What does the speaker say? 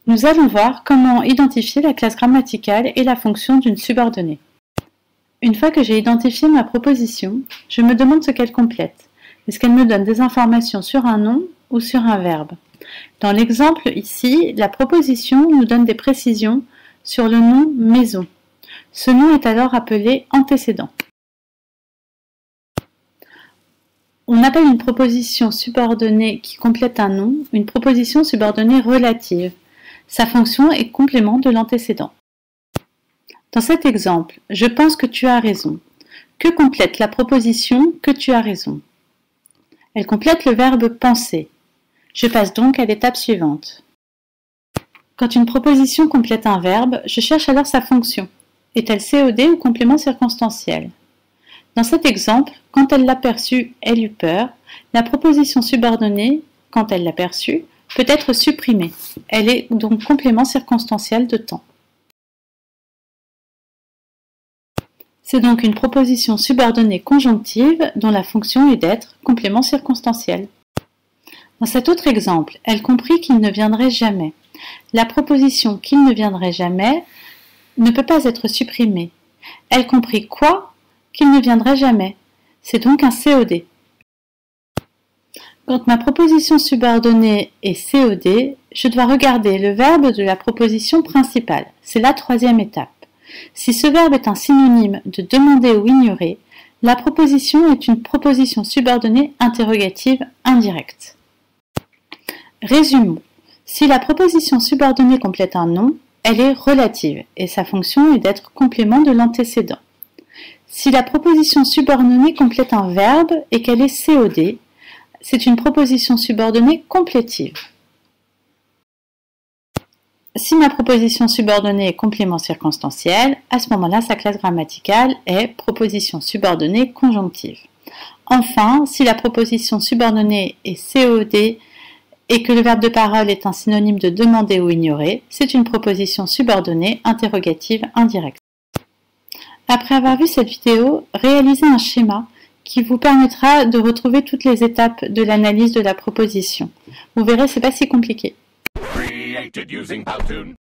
Nous allons voir comment identifier la classe grammaticale et la fonction d'une subordonnée. Une fois que j'ai identifié ma proposition, je me demande ce qu'elle complète. Est-ce qu'elle me donne des informations sur un nom ou sur un verbe? Dans l'exemple ici, la proposition nous donne des précisions sur le nom maison. Ce nom est alors appelé antécédent. On appelle une proposition subordonnée qui complète un nom une proposition subordonnée relative. Sa fonction est complément de l'antécédent. Dans cet exemple, je pense que tu as raison. Que complète la proposition que tu as raison? Elle complète le verbe penser. Je passe donc à l'étape suivante. Quand une proposition complète un verbe, je cherche alors sa fonction. Est-elle COD ou complément circonstanciel? Dans cet exemple, quand elle l'a perçu, elle eut peur, la proposition subordonnée, quand elle l'a perçu, peut être supprimée. Elle est donc complément circonstanciel de temps. C'est donc une proposition subordonnée conjonctive dont la fonction est d'être complément circonstanciel. Dans cet autre exemple, elle comprit qu'il ne viendrait jamais. La proposition qu'il ne viendrait jamais ne peut pas être supprimée. Elle comprit quoi? Qu'il ne viendrait jamais. C'est donc un COD. Quand ma proposition subordonnée est COD, je dois regarder le verbe de la proposition principale. C'est la troisième étape. Si ce verbe est un synonyme de demander ou ignorer, la proposition est une proposition subordonnée interrogative indirecte. Résumons. Si la proposition subordonnée complète un nom, elle est relative et sa fonction est d'être complément de l'antécédent. Si la proposition subordonnée complète un verbe et qu'elle est COD, c'est une proposition subordonnée complétive. Si ma proposition subordonnée est complément circonstanciel, à ce moment-là, sa classe grammaticale est proposition subordonnée conjonctive. Enfin, si la proposition subordonnée est COD et que le verbe de parole est un synonyme de demander ou ignorer, c'est une proposition subordonnée interrogative indirecte. Après avoir vu cette vidéo, réalisez un schéma qui vous permettra de retrouver toutes les étapes de l'analyse de la proposition. Vous verrez, c'est pas si compliqué.